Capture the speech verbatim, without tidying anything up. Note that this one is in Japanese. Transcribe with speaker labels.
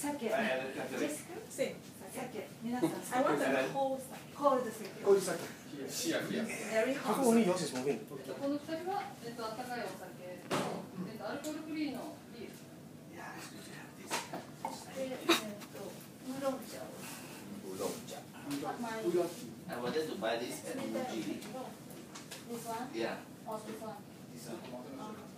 Speaker 1: Sake.
Speaker 2: I added Catholic.
Speaker 1: Just
Speaker 3: Same.
Speaker 1: sake. 皆さん、
Speaker 3: I want the whole sake.
Speaker 1: cold sake.
Speaker 4: Cold sake.
Speaker 2: Here, here.
Speaker 1: Very
Speaker 4: How
Speaker 1: hot.
Speaker 4: come only yours is moving?
Speaker 5: この二人は、えっと、温かいお酒、えっと、アルコールフリーのビール。
Speaker 2: Yeah, it's good to have this.
Speaker 1: で、えっと、ウーロン茶を。
Speaker 2: Oolong-cha.
Speaker 1: My-
Speaker 2: I wanted to buy this at Muji.
Speaker 1: This one?
Speaker 2: Yeah,
Speaker 1: Or this one?
Speaker 2: this one.
Speaker 1: Uh,